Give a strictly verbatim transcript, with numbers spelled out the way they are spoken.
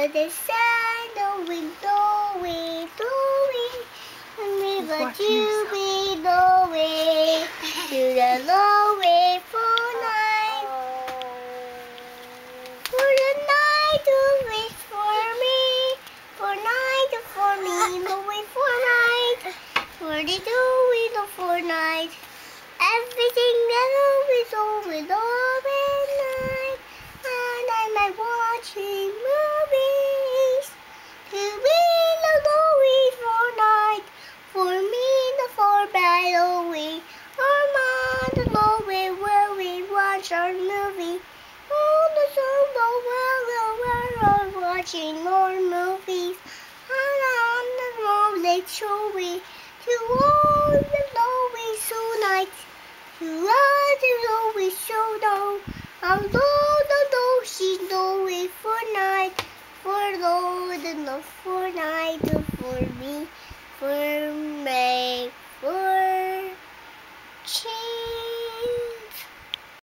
the sun, going, going, going. And we got you be the way to the long way for night. For the night to wait for me, for night for me, no wait for night. For the two we go for night. Everything that always always always night. And I'm watching movies. To be the always for night. For me the for bad away. Or man the low way where we watch our movie. Oh the sun go well well we're watching more movies. And on the road they show me. To all the always so night. To all the always so down. I'm low the low she no way for night. For Lord and not for night for me. For me.